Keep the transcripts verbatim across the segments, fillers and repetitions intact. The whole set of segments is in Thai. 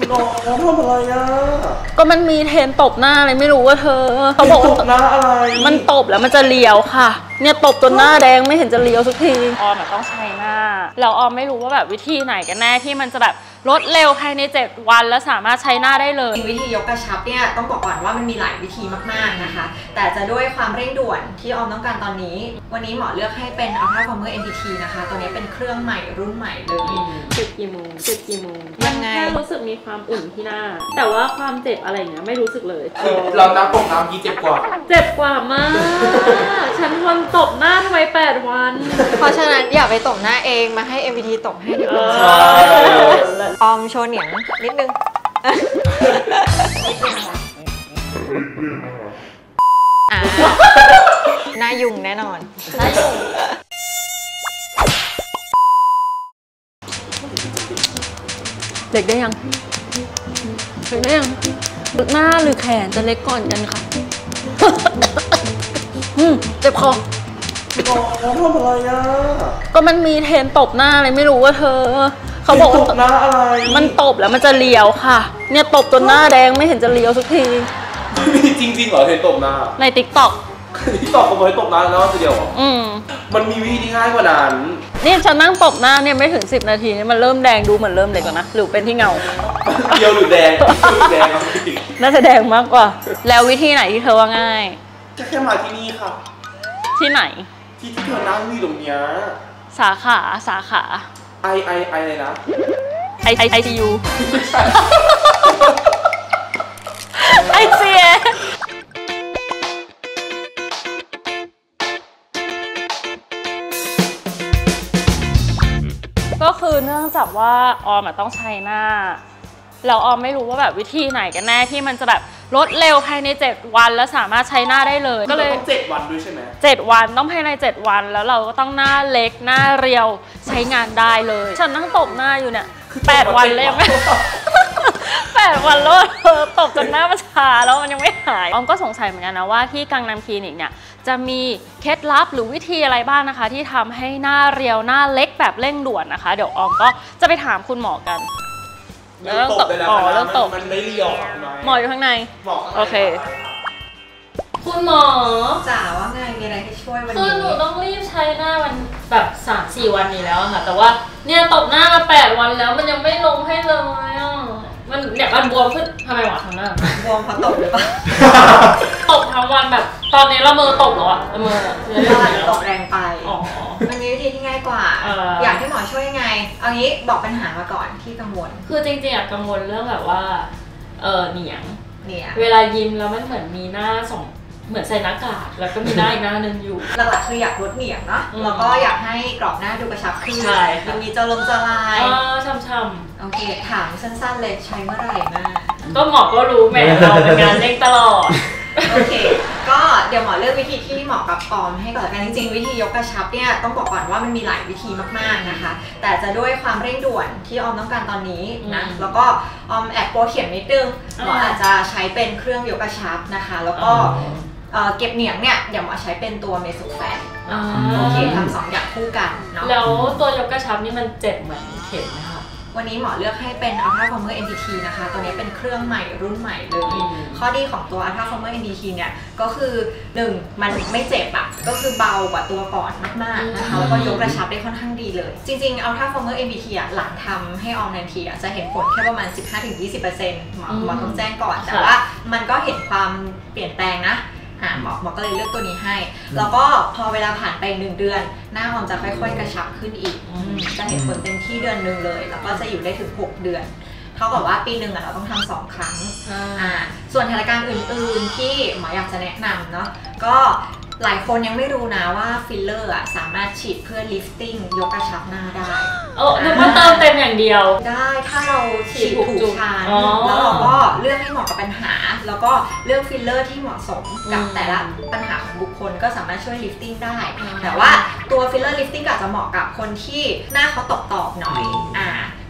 น้องทำอะไรอ่ะก็มันมีเทรนตบหน้าอะไรไม่รู้ว่าเธอเขาบอกตบหน้าอะไรมันตบแล้วมันจะเลียวค่ะเนี่ยตบจนหน้าแดงไม่เห็นจะเลียวสักทีออมต้องใช้หน้าเราออมไม่รู้ว่าแบบวิธีไหนกันแน่ที่มันจะแบบลดเร็วภายในเจ็ดวันแล้วสามารถใช้หน้าได้เลยวิธียกกระชับเนี่ยต้องบอกก่อนว่ามันมีหลายวิธีมากๆนะคะแต่จะด้วยความเร่งด่วนที่ออมต้องการตอนนี้วันนี้หมอเลือกให้เป็น Ultra Former เอ็น พี ที นะคะตัวนี้เป็นเครื่องใหม่รุ่นใหม่เลยจุดกี่โมงจุดกี่โมงยังไงแค่รู้สึกมีความอุ่นที่หน้าแต่ว่าความเจ็บอะไรเงี้ยไม่รู้สึกเลยเราน้ำตกน้ำกี่เจ็บกว่าเจ็บกว่ามากฉันทนตบหน้าทำไมแปดวันเพราะฉะนั้นอย่าไปตบหน้าเองมาให้ เอ็ม พี ที ตบให้ดีกว่าออมโชว์เหนียงนิดนึงอ่าหน้ายุ่งแน่นอนหน้ายุ่งเล็กได้ยังเล็กได้ยังหน้าหรือแขนจะเล็กก่อนกันค่ะเจ็บคอน้องทำอะไรอ่ะก็มันมีเทรนตบหน้าอะไรไม่รู้ว่าเธอเขาบอกตบหน้าอะไรมันตบแล้วมันจะเลียวค่ะเนี่ยตบจนหน้าแดงไม่เห็นจะเลียวสักทีจริงจริงเหรอเทรนตบหน้าในติ๊กต็อกติ๊กต็อกเขาบอกให้ตบหน้าแล้วทีเดียวอืมมันมีวิธีที่ง่ายกว่านั้นนี่ฉันนั่งตบหน้าเนี่ยไม่ถึงสิบนาทีนี่มันเริ่มแดงดูเหมือนเริ่มเล็กแล้วนะหรือเป็นที่เงาเดียวหรือแดงแดงน่าจะแดงมากกว่าแล้ววิธีไหนที่เธอว่าง่ายแค่มาที่นี่ค่ะที่ไหนที่ที่เธอนั่งอยู่ตรงเนี้ยสาขาสาขาไอไอไออะไรนะไอไอไอซียูไอเซียก็คือเนื่องจากว่าออมต้องใช้หน้าแล้วออมไม่รู้ว่าแบบวิธีไหนกันแน่ที่มันจะแบบลดเร็วภายในเจ็ดวันแล้วสามารถใช้หน้าได้เลยก็เลยต้องเจ็ดวันด้วยใช่ไหมเจ็ดวันต้องภายในเจ็ดวันแล้วเราก็ต้องหน้าเล็กหน้าเรียวใช้งานได้เลยฉันนั่งตบหน้าอยู่เนี่ยแปดวันเลยยังไม่แปดวันแล้วตบจนหน้ามันชาแล้วมันยังไม่หายออมก็สงสัยเหมือนกันนะว่าที่กังนำคลินิกเนี่ยจะมีเคล็ดลับหรือวิธีอะไรบ้างนะคะที่ทำให้หน้าเรียวหน้าเล็กแบบเร่งด่วนนะคะเดี๋ยวออมก็จะไปถามคุณหมอกันเริ่มตบเลยนะเริ่มตบมันไม่เรียวหมออยู่ข้างในโอเคคุณหมอจ๋าว่าไงมีอะไรให้ช่วยวันนี้คือหนูต้องรีบใช้หน้าวันแบบสามสี่วันนี้แล้วค่ะแต่ว่าเนี่ยตบหน้ามาแปดวันแล้วมันยังไม่ลงให้เลยอ่ะมันเนี่ยมันบวมขึ้นทำไมหวะทำหน้าบวมเพราะตบหรือเปล่าตบทั้งวันแบบตอนนี้ละเมอตบแล้วอะละเมอตบแรงไปมันมีวิธีที่ง่ายกว่าอยากให้หมอช่วยยังไงเอางี้บอกปัญหามาก่อนที่กังวลคือจริงๆอะกังวลเรื่องแบบว่าเออเหนียงเนี่ยเวลายิ้มแล้วมันเหมือนมีหน้าสองเหมือนใส่หน้ากากแล้วก็มีหน้าอีกหน้านึงอยู่หลักๆคืออยากลดเหนียงเนาะแล้วก็อยากให้กรอบหน้าดูกระชับขึ้นยังมีเจริญเจรายช่ำๆโอเคถามสั้นๆเลยใช้เมื่อไหร่หน้าก็หมอก็รู้แม่เราเป็นงานเร่งตลอดโอเคก็เดี๋ยวหมอเลือกวิธีที่เหมาะกับออมให้ก่อนกันจริงๆวิธียกกระชับเนี่ยต้องบอกก่อนว่ามันมีหลายวิธีมากๆนะคะแต่จะด้วยความเร่งด่วนที่ออมต้องการตอนนี้นะแล้วก็ออมแอบโปรเขียนนิดนึงหมออาจจะใช้เป็นเครื่องยกกระชับนะคะแล้วก็เก็บเหนียงเนี่ยเดี๋ยวหมอใช้เป็นตัวเมโซแฟนโอเคทำสองอย่างคู่กันเนาะแล้วตัวยกกระชับนี่มันเจ็บเหมือนเข็มไหมคะวันนี้หมอเลือกให้เป็น Ultra Former เอ็น พี ที นะคะตัวนี้เป็นเครื่องใหม่รุ่นใหม่เลยข้อดีของตัว Ultra Former เอ็น พี ที เนี่ยก็คือหนึ่งมันไม่เจ็บอะก็คือเบากว่าตัวก่อนมากๆนะคะแล้วก็ยกกระชับได้ค่อนข้างดีเลยจริงๆ Ultra Former เอ็น พี ที อะหลังทำให้ออมทันทีอะจะเห็นผลแค่ประมาณ สิบห้าถึงยี่สิบเปอร์เซ็นต์ หมอหมอต้องแจ้งก่อนแต่ว่ามันก็เห็นความเปลี่ยนแปลงนะหมอหมอก็เลยเลือกตัวนี้ให้แล้วก็พอเวลาผ่านไปหนึ่งเดือนหน้าออมจะค่อยๆกระชับขึ้นอีกจะเห็นผลเต็มที่เดือนหนึ่งเลยแล้วก็จะอยู่ได้ถึงหกเดือนเท่ากับว่าปีหนึ่งเราต้องทำสองครั้งอ่าส่วนสถานการณ์อื่นๆที่หมออยากจะแนะนำเนาะก็หลายคนยังไม่รู้นะว่าฟิลเลอร์สามารถฉีดเพื่อลิฟติ้งยกกระชับหน้าได้โอ้นึกว่าเติมเต็มอย่างเดียวได้ถ้าเราฉีดถูกชั้นแล้วเราก็เลือกให้เหมาะกับปัญหาแล้วก็เลือกฟิลเลอร์ที่เหมาะสมกับแต่ละปัญหาของบุคคลก็สามารถช่วยลิฟติ้งได้แต่ว่าตัวฟิลเลอร์ลิฟติ้งอาจจะเหมาะกับคนที่หน้าเขาตอบๆหน่อยอ่า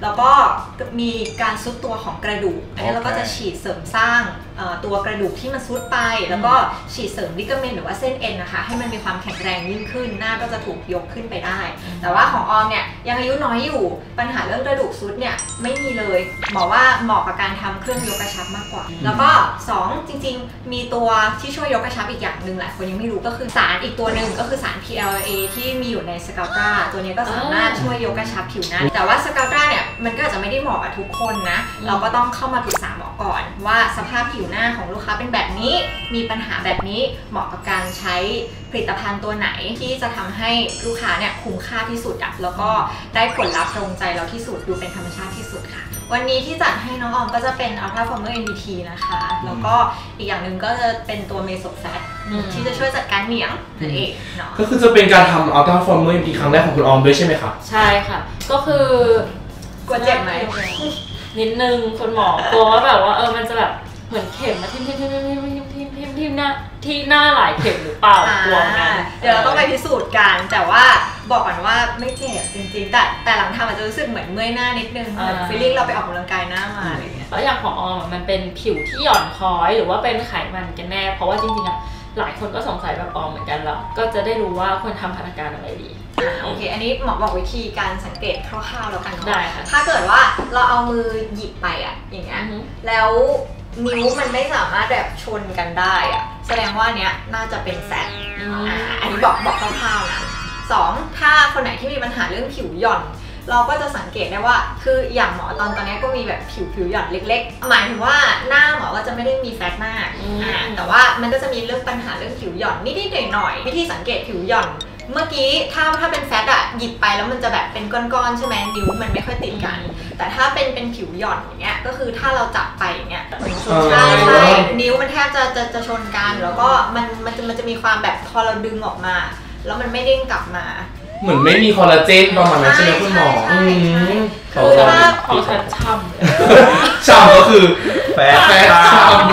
แล้วก็มีการซุดตัวของกระดูกอันนี้เราก็จะฉีดเสริมสร้างตัวกระดูกที่มันซุดไปแล้วก็ฉีดเสริมลิกาเมนต์หรือว่าเส้นเอ็นนะคะให้มันมีความแข็งแรงยิ่งขึ้นหน้าก็จะถูกยกขึ้นไปได้แต่ว่าของออมเนี่ยยังอายุน้อยอยู่ปัญหาเรื่องกระดูกซุดเนี่ยไม่มีเลยหมอว่าเหมาะกับการทำเครื่องยกกระชับมากกว่าแล้วก็สองจริงๆมีตัวที่ช่วยยกกระชับอีกอย่างหนึ่งแหละคนยังไม่รู้ก็คือสารอีกตัวหนึ่งก็คือสาร พี แอล เอ ที่มีอยู่ในสกาตราตัวนี้ก็สามารถช่วยยกกระชับผิวหน้าแต่ว่าสกาตราเนี่ยมันก็อาจจะไม่ได้เหมาะกับทุกคนนะเราก็ต้องเข้ามาปรึกษาหมอก่อนว่าสภาพผิวหน้าของลูกค้าเป็นแบบนี้มีปัญหาแบบนี้เหมาะกับการใช้ผลิตภัณฑ์ตัวไหนที่จะทำให้ลูกค้าเนี่ยคุ้มค่าที่สุดอะแล้วก็ได้ผลลัพธ์ตรงใจเราที่สุดดูเป็นธรรมชาติที่สุดค่ะวันนี้ที่จัดให้น้องออมก็จะเป็น Ultra Former เอ็น บี ที นะคะแล้วก็อีกอย่างหนึ่งก็จะเป็นตัว Meso Fat ที่จะช่วยจัดการเหนียงนั่นเองเนาะก็คือจะเป็นการทำ Ultra Former เอ็น บี ที ครั้งแรกของคุณออมด้วยใช่ไหมครับใช่ค่ะก็คือกลัวเจ็บไหมนิดนึงคุณหมอกลัวว่าแบบว่าเออมันจะแบบเหมือนเข็มมาทิ่มทิ่มทิ่มทิ่มทิ่มทิ่มทิ่มทิ่มทิ่มหน้าที่หน้าหลายเข็มหรือเปล่ากลัวนะเดี๋ยวเราต้องไปพิสูจน์กันแต่ว่าบอกก่อนว่าไม่เจ็บจริงๆแต่แต่หลังทำอาจจะรู้สึกเหมือนเมื่อยหน้านิดนึงเหมือนฟีลลิ่งเราไปออกกำลังกายหน้ามาอะไรเงี้ยแล้วอย่างของออมมันเป็นผิวที่หย่อนคล้อยหรือว่าเป็นไขมันกันแน่เพราะว่าจริงๆอะหลายคนก็สงสัยแบบออมเหมือนกันแล้วก็จะได้รู้ว่าควรทำพัฒนาการอะไรดีโอเคอันนี้หมอบอกวิธีการสังเกตคร่าวๆแล้วกันได้ค่ะถ้าเกิดว่าเราเอามือหยิบไปอะอย่างเงี้ยแล้วนิ้วมันไม่สามารถแบบชนกันได้อะแสดงว่าเนี้ยน่าจะเป็นแฟตอันนี้บอกบอกคร่าวๆนะสองถ้าคนไหนที่มีปัญหาเรื่องผิวหย่อนเราก็จะสังเกตได้ว่าคืออย่างหมอตอนตอนนี้ก็มีแบบผิวผิวหย่อนเล็กๆหมายถึงว่าหน้าหมอก็จะไม่ได้มีแฟตมากแต่ว่ามันก็จะมีเรื่องปัญหาเรื่องผิวหย่อนนิดๆหน่อยๆวิธีสังเกตผิวหย่อนเมื่อกี้ถ้าถ้าเป็นแฟตอะหยิบไปแล้วมันจะแบบเป็นก้อนๆใช่ไหมนิ้วมันไม่ค่อยติดกันแต่ถ้าเป็นเป็นผิวหย่อนอย่างเงี้ยก็คือถ้าเราจับไปอย่างเงี้ยใช่ใช่นิ้วมันแทบจะจะจะชนกันแล้วก็มันมันจะมันจะมีความแบบพอเราดึงออกมาแล้วมันไม่เด้งกลับมาเหมือนไม่มีคอลลาเจนประมาณนั้นใช่ไหมคุณหมอคือถ้าของฉันช่ำช่ำก็คือแฟร์แฟร์ช่ำ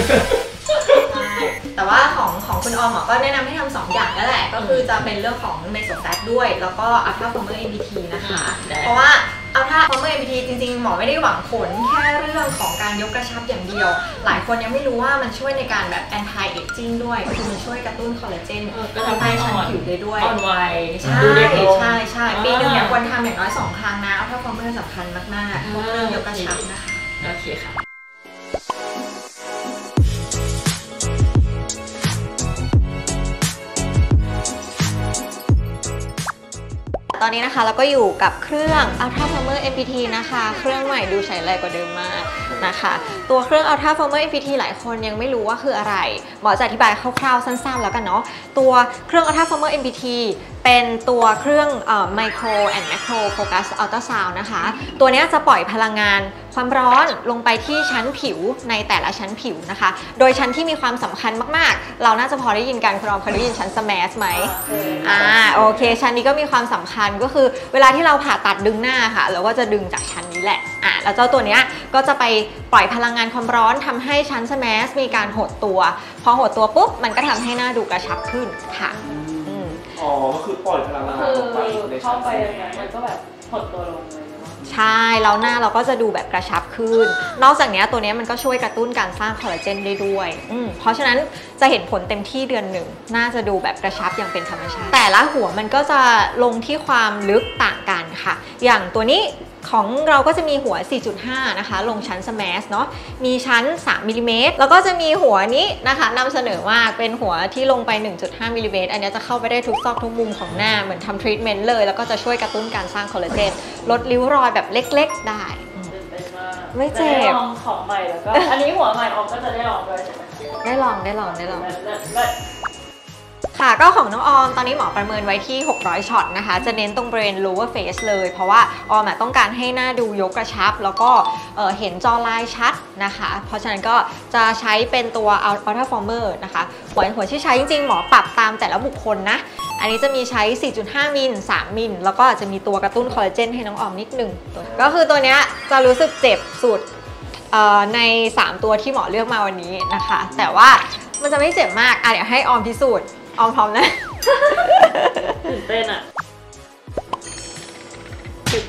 แต่ว่าของของคุณออมหมอก็แนะนำให้ทำสองอย่างนั่นแหละก็คือจะเป็นเรื่องของเมโซแฟตด้วยแล้วก็ Ultra Former เอ็น บี ที นะคะเพราะว่า Ultra Former เอ็น บี ที จริงๆหมอไม่ได้หวังผลแค่เรื่องของการยกกระชับอย่างเดียวหลายคนยังไม่รู้ว่ามันช่วยในการแบบ anti aging ด้วยคือมันช่วยกระตุ้นคอลลาเจนก็ทำให้ชั้นผิวได้ด้วยอ่อนวัยใช่ใช่ใช่ปีหนึ่งเนี่ยควรทำอย่างน้อยสองครั้งนะ Ultra Former สำคัญมากๆเพราะเรื่องยกกระชับนะคะโอเคค่ะตอนนี้นะคะเราก็อยู่กับเครื่อง Ultra Former เอ็ม บี ที นะคะเครื่องใหม่ดูใช้แรงกว่าเดิมมากนะคะตัวเครื่อง Ultra Former เอ็ม บี ที หลายคนยังไม่รู้ว่าคืออะไรหมอจะอธิบายคร่าวๆสั้นๆแล้วกันเนาะตัวเครื่อง Ultra Former เอ็ม บี ที เป็นตัวเครื่อง Micro and Macro Focus Ultrasound นะคะตัวนี้จะปล่อยพลังงานความร้อนลงไปที่ชั้นผิวในแต่ละชั้นผิวนะคะโดยชั้นที่มีความสำคัญมากๆเราน่าจะพอได้ยินกันคุณออมเคยได้ยินชั้น Smash ไหมอ่าโอเคชั้นนี้ก็มีความสำคัญก็คือเวลาที่เราผ่าตัดดึงหน้าค่ะเราก็จะดึงจากชั้นนี้แหละอ่ะแล้วเจ้าตัวนี้ก็จะไปปล่อยพลังงานความร้อนทำให้ชั้น Smash มีการหดตัวพอหดตัวปุ๊บมันก็ทำให้หน้าดูกระชับขึ้นค่ะอ๋อก็คือปล่อยพลังงานลงไปในเข้าไปมันก็แบบหดตัวลงเลยใช่แล้วหน้าเราก็จะดูแบบกระชับขึ้นนอกจากนี้ตัวนี้มันก็ช่วยกระตุ้นการสร้างคอลลาเจนได้ด้วยเพราะฉะนั้นจะเห็นผลเต็มที่เดือนหนึ่งน่าจะดูแบบกระชับอย่างเป็นธรรมชาติแต่ละหัวมันก็จะลงที่ความลึกต่างกันค่ะอย่างตัวนี้ของเราก็จะมีหัว สี่จุดห้า นะคะลงชั้น Smash เนาะมีชั้น สามมิลลิเมตร แล้วก็จะมีหัวนี้นะคะนำเสนอว่าเป็นหัวที่ลงไป หนึ่งจุดห้า มิลลิเมตรอันนี้จะเข้าไปได้ทุกซอกทุกมุมของหน้าเหมือนทำทรีทเมนต์เลยแล้วก็จะช่วยกระตุ้นการสร้างคอลลาเจนลดริ้วรอยแบบเล็กๆได้ไม่เจ็บลองของใหม่แล้วก็อันนี้หัวใหม่ออมก็จะได้ลองด้วยใช่ไหมได้ลองได้ลองได้ลองค่ะก็ของน้องออมตอนนี้หมอประเมินไว้ที่หกร้อยช็อตนะคะจะเน้นตรงบริเวณ lower face เลยเพราะว่าออมต้องการให้หน้าดูยกกระชับแล้วก็เห็นจอลายชัดนะคะเพราะฉะนั้นก็จะใช้เป็นตัว Ultra Former นะคะหัวหัวที่ใช้จริงๆหมอปรับตามแต่ละบุคคลนะอันนี้จะมีใช้ สี่จุดห้า มิล สาม มิลแล้วก็จะมีตัวกระตุ้นคอลลาเจนให้น้องออมนิดนึงก็คือตัวนี้จะรู้สึกเจ็บสุดในสามตัวที่หมอเลือกมาวันนี้นะคะแต่ว่ามันจะไม่เจ็บมากอ่ะเดี๋ยวให้ออมพิสูจน์ออมพร้อมนะตื่นเต้นอ่ะสุด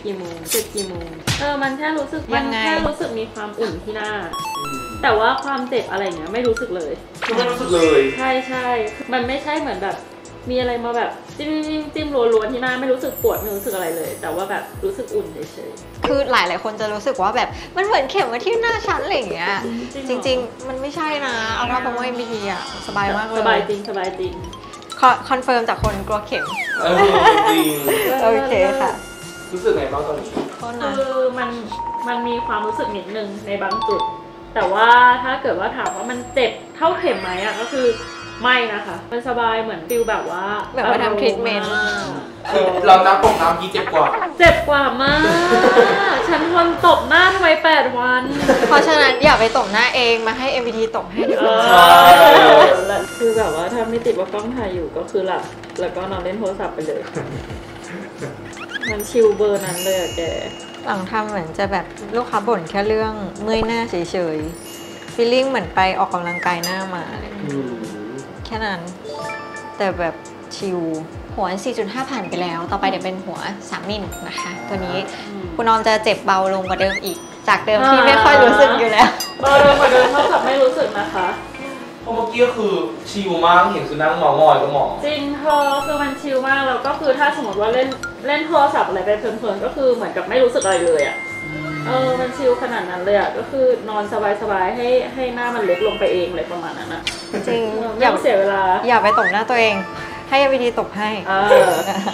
กี่โมงเจ็บกี่โมงเออมันแค่รู้สึกมันแค่รู้สึกมีความอุ่นที่หน้าแต่ว่าความเจ็บอะไรเงี้ยไม่รู้สึกเลยไม่รู้สึกเลยใช่ใช่มันไม่ใช่เหมือนแบบมีอะไรมาแบบจิ้มจิ้มจิ้มรัวๆที่หน้าไม่รู้สึกปวดไม่รู้สึกอะไรเลยแต่ว่าแบบรู้สึกอุ่นเฉยๆคือหลายหลายคนจะรู้สึกว่าแบบมันเหมือนเข็มมาที่หน้าชั้นอะไรอย่างเงี้ยจริงๆมันไม่ใช่นะเอาถ้าเพราะว่าเอ็ม บี ที อ่ะสบายมากเลยสบายจริงสบายจริงคอนเฟิร์มจากคนกลัวเข็มเออจริงโอเคค่ะรู้สึกไงบ้างตอนนี้คือมันมันมีความรู้สึกนิดนึงในบางจุดแต่ว่าถ้าเกิดว่าถามว่ามันเจ็บเท่าเข็มไหมอ่ะก็คือไม่นะคะมันสบายเหมือนฟิลแบบว่าแบบว่าทำทรีทเมนต์เราน้ำตกน้ำกี่เจ็บกว่าเจ็บกว่ามากฉันทนตบหน้าทำไมแปดวันเพราะฉะนั้นอย่าไปตบหน้าเองมาให้ เอ็ม บี ที ตบให้ดีกว่าคือแบบว่าถ้าไม่ติดว่ากล้องถ่ายอยู่ก็คือหลับแล้วก็นอนเล่นโทรศัพท์ไปเลยมันชิลเบอร์นั้นเลยอะแกหลังทำเหมือนจะแบบลูกค้าบ่นแค่เรื่องเมื่อยหน้าเฉยๆฟีลลิ่งเหมือนไปออกกำลังกายหน้ามาอะไรแค่นั้นแต่แบบชิลหัว สี่จุดห้า ผ่านไปแล้วต่อไปเดี๋ยวเป็นหัวสามมิลนะคะตัวนี้คุณนอมจะเจ็บเบาลงกว่าเดิมอีกจากเดิมที่ไม่ค่อยรู้สึกอยู่แล้วเบาลงกว่าเดิมเท่ากับไม่รู้สึกนะคะเพราะเมื่อกี้ก็คือชิลมากเห็นคือนั่งมองมอยก็มองจริงเธอคือมันชิลมากแล้วก็คือถ้าสมมติว่าเล่นเล่นโทรศัพท์อะไรไปเพลินๆก็คือเหมือนกับไม่รู้สึกอะไรเลยอ่ะเออมันชิลขนาดนั้นเลยอ่ะก็คือนอนสบายๆให้ให้หน้ามันเล็กลงไปเองเลยประมาณนั้นนะจริงอย่าเสียเวลาอย่าไปตบหน้าตัวเองให้วิธีตบให้เออ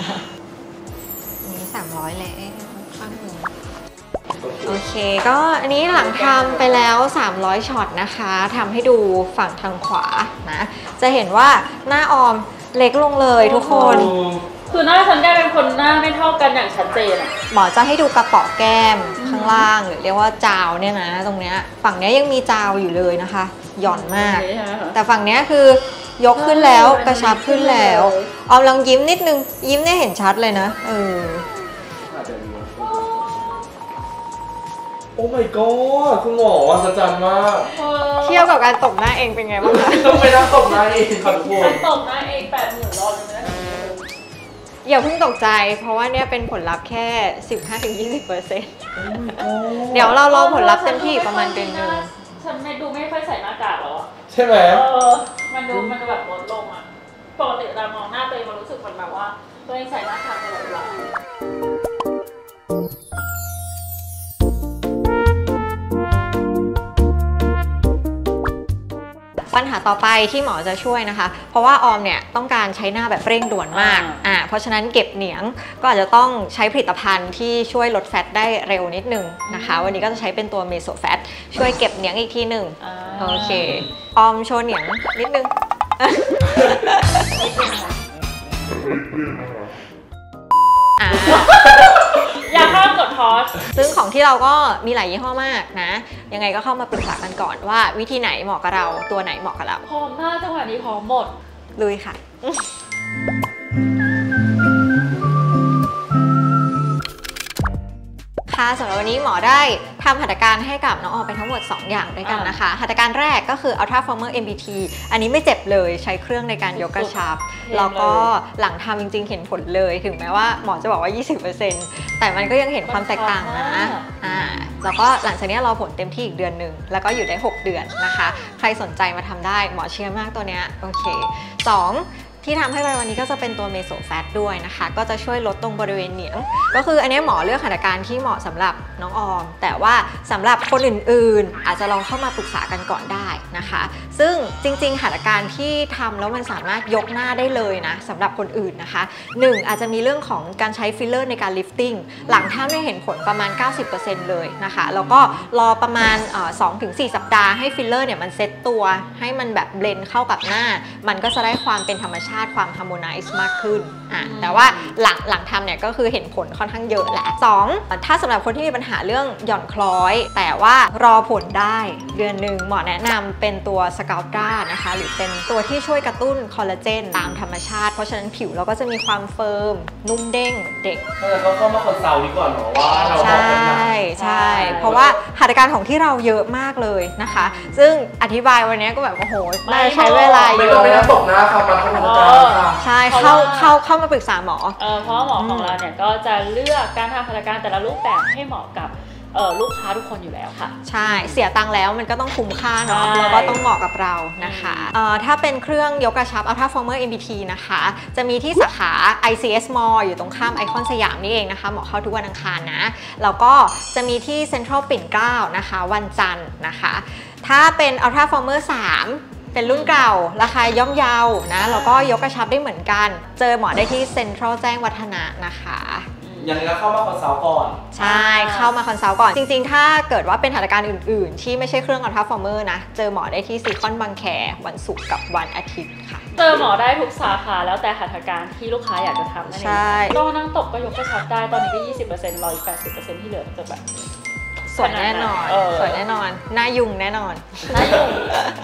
นี่สามร้อยแล้วข้างหนึ่งโอเคก็อันนี้หลังทำไปแล้วสามร้อยช็อตนะคะทำให้ดูฝั่งทางขวานะจะเห็นว่าหน้าออมเล็กลงเลยทุกคนคือหน้าฉันได้เป็นคนหน้าไม่เท่ากันอย่างชัดเจนหมอจะให้ดูกระเป๋าแก้มข้างล่างหรือเรียกว่าจาวเนี่ยนะตรงเนี้ยฝั่งนี้ยังมีจาวอยู่เลยนะคะหย่อนมากแต่ฝั่งนี้คือยกขึ้นแล้วกระชับขึ้นแล้วออมลองยิ้มนิดนึงยิ้มเนี่ยเห็นชัดเลยนะเออโอ้ my god คุณหมออัศจรรย์มากเทียบกับการตบหน้าเองเป็นไงบ้างต้องไปนั่งตบหน้าเองค่ะทุกคนตบหน้าเองแปดหมื่นรอบเลยนะอย่าเพิ่งตกใจเพราะว่าเนี่ยเป็นผลลัพธ์แค่ สิบห้าถึงยี่สิบเปอร์เซ็นต์ เดี๋ยวเรารอผลลัพธ์เต็มที่ประมาณเดือนนึงฉันไม่ดูไม่ค่อยใส่หน้ากากแล้วอะใช่ไหมเออมันดูมันดูแบบลดลงอะปกติเรามองหน้าตัวเองมันรู้สึกมันแบบว่าตัวเองใส่หน้ากากตลอดเวลาปัญหาต่อไปที่หมอจะช่วยนะคะเพราะว่าออมเนี่ยต้องการใช้หน้าแบบเร่งด่วนมากอ่าเพราะฉะนั้นเก็บเหนียงก็อาจจะต้องใช้ผลิตภัณฑ์ที่ช่วยลดแฟตได้เร็วนิดนึงนะคะวันนี้ก็จะใช้เป็นตัวเมโซแฟตช่วยเก็บเหนียงอีกทีหนึ่งโอเคออมโชว์เหนียงนิดนึงอย่าข้ามกดพอสซึ่งของที่เราก็มีหลายยี่ห้อมากนะยังไงก็เข้ามาปรึกษากันก่อนว่าวิธีไหนเหมาะกับเราตัวไหนเหมาะกับเราพร้อมมากจังหวะนี้พร้อมหมดลุยค่ะค่ะสำหรับวันนี้หมอได้ทำหัตถการให้กับน้องออมไปทั้งหมดสองอย่างด้วยกันนะคะหัตถการแรกก็คือ Ultra Former เอ็ม บี ที อันนี้ไม่เจ็บเลยใช้เครื่องในการยกกระชับแล้วก็หลังทำจริงๆเห็นผลเลยถึงแม้ว่าหมอจะบอกว่า ยี่สิบเปอร์เซ็นต์ แต่มันก็ยังเห็นความแตกต่างนะอ่าแล้วก็หลังจากนี้รอผลเต็มที่อีกเดือนหนึ่งแล้วก็อยู่ได้หกเดือนนะคะใครสนใจมาทำได้หมอเชื่อมากตัวเนี้ยโอเคสองที่ทำให้ไปวันนี้ก็จะเป็นตัวเมโซแฟตด้วยนะคะก็จะช่วยลดตรงบริเวณเหนียงก็คืออันนี้หมอเลือกหัตถการที่เหมาะสำหรับน้องออมแต่ว่าสำหรับคนอื่นๆอาจจะลองเข้ามาปรึกษากันก่อนได้นะคะซึ่งจริงๆหัตถการที่ทำแล้วมันสามารถยกหน้าได้เลยนะสำหรับคนอื่นนะคะหนึ่งอาจจะมีเรื่องของการใช้ฟิลเลอร์ในการลิฟติ้งหลังทำได้เห็นผลประมาณ เก้าสิบเปอร์เซ็นต์ เลยนะคะแล้วก็รอประมาณ สองถึงสี่ สัปดาห์ให้ฟิลเลอร์เนี่ยมันเซ็ตตัวให้มันแบบเบลนด์เข้ากับหน้ามันก็จะได้ความเป็นธรรมชาติความฮาร์โมไนซ์มากขึ้นอ่ะแต่ว่าหลังหลังทำเนี่ยก็คือเห็นผลค่อนข้างเยอะแหละสองถ้าสำหรับคนที่มีปัญหาเรื่องหย่อนคล้อยแต่ว่ารอผลได้เดือนหนึ่งหมอแนะนำเป็นตัวสกาลตรานะคะหรือเป็นตัวที่ช่วยกระตุ้นคอลลาเจนตามธรรมชาติเพราะฉะนั้นผิวเราก็จะมีความเฟิร์มนุ่มเด้งเด็กแล้วก็เข้ามาคอนซัลท์ดีกว่าเนาะว่าเราใช่ใช่เพราะว่าหัตถการของที่เราเยอะมากเลยนะคะซึ่งอธิบายวันนี้ก็แบบโอ้โหใช้เวลาเยอะไม่ต้องไปนั่งตกหน้าค่ะมาทำหัตถการค่ะใช่เข้าเข้าเข้ามาปรึกษาหมอเออเพราะหมอของเราเนี่ยก็จะเลือกการทำหัตถการแต่ละรูปแบบให้เหมาะกับเออลูกค้าทุกคนอยู่แล้วค่ะใช่เสียตังค์แล้วมันก็ต้องคุ้มค่าเนาะแล้วก็ต้องเหมาะกับเรานะคะเอ่อถ้าเป็นเครื่องยกกระชับ Ultra Former เอ็ม บี ที นะคะจะมีที่สาขา ไอ ซี เอส Mall อยู่ตรงข้ามไอคอนสยามนี่เองนะคะหมอเข้าทุกวันอังคารนะแล้วก็จะมีที่เซ็นทรัลปิ่นเกล้านะคะวันจันทร์นะคะถ้าเป็น Ultra Former สามเป็นรุ่นเก่าราคาย่อมเยานะแล้วก็ยกกระชับได้เหมือนกันเจอหมอได้ที่เซ็นทรัลแจ้งวัฒนะนะคะอย่างนี้ก็เข้ามาคอนซัลท์ก่อนใช่เข้ามาคอนซัลท์ก่อนจริงๆถ้าเกิดว่าเป็นหัตถการอื่นๆที่ไม่ใช่เครื่อง Ultra Former นะเจอหมอได้ที่ซีคอนบางแควันศุกร์กับวันอาทิตย์ค่ะเจอหมอได้ทุกสาขาแล้วแต่หัตถการที่ลูกค้าอยากจะทำนั่นเองก็นั่งตกก็ยกกระชับได้ตอนนี้ก็ ยี่สิบเปอร์เซ็นต์ รออีก แปดสิบเปอร์เซ็นต์ ที่เหลือจะแบบสวยแน่นอนสวยแน่นอนหน้ายุงแน่นอนหน้ายุง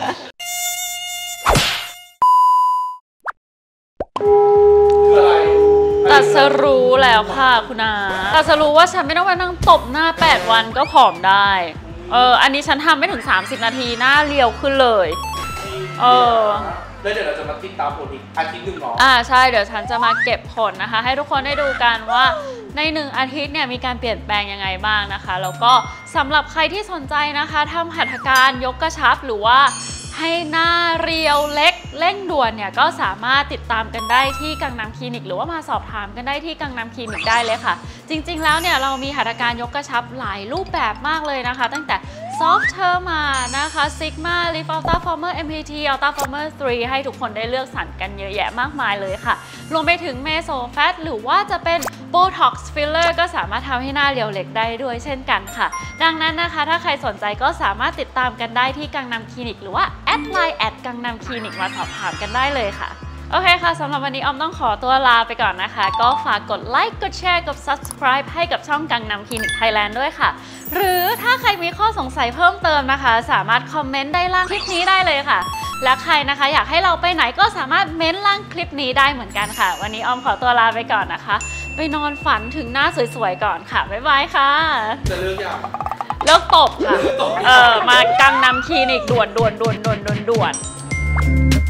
ตัดสรู้แล้วค่ะคุณอาตัดสรู้ว่าฉันไม่ต้องมานั่งตบหน้าแปดวันก็ผอมได้เอออันนี้ฉันทำไม่ถึงสามสิบนาทีหน้าเรียวขึ้นเลยเออแล้วเดี๋ยวเราจะมาติดตามผลอีกอาทิตย์หนึ่งหรออ่าใช่เดี๋ยวฉันจะมาเก็บผลนะคะให้ทุกคนได้ดูกันว่าในหนึ่งอาทิตย์เนี่ยมีการเปลี่ยนแปลงยังไงบ้างนะคะแล้วก็สำหรับใครที่สนใจนะคะทำหัตถการยกกระชับหรือว่าให้หน้าเรียวเล็กเร่งด่วนเนี่ยก็สามารถติดตามกันได้ที่กังนำคลินิกหรือว่ามาสอบถามกันได้ที่กังนำคลินิกได้เลยค่ะจริงๆแล้วเนี่ยเรามีหัตถการยกกระชับหลายรูปแบบมากเลยนะคะตั้งแต่ Soft Terma นะคะ Sigma Lift Ultra Former เอ็ม พี ที Ultra Former สามให้ทุกคนได้เลือกสรรกันเยอะแยะมากมายเลยค่ะรวมไปถึง Meso Fat หรือว่าจะเป็น Botox Filler ก็สามารถทำให้หน้าเรียวเล็กได้ด้วยเช่นกันค่ะดังนั้นนะคะถ้าใครสนใจก็สามารถติดตามกันได้ที่กังนำคลินิกหรือว่าแอดไลน์แอดกังนำคลินิกมาสอบถามกันได้เลยค่ะโอเคค่ะสำหรับวันนี้ออมต้องขอตัวลาไปก่อนนะคะก็ฝากกดไลค์กดแชร์กด Subscribe ให้กับช่องกังนำคลินิกไทยแลนด์ด้วยค่ะหรือถ้าใครมีข้อสงสัยเพิ่มเติมนะคะสามารถคอมเมนต์ได้ล่างคลิปนี้ได้เลยค่ะและใครนะคะอยากให้เราไปไหนก็สามารถเม้นล่างคลิปนี้ได้เหมือนกันค่ะวันนี้ออมขอตัวลาไปก่อนนะคะไปนอนฝันถึงหน้าสวยๆก่อนค่ะบ๊ายบายค่ะจะเลิกยังเลิกตบค่ะเออมากังนำคลินิกด่วนด่วนด่วนด่วนด่วนด่วน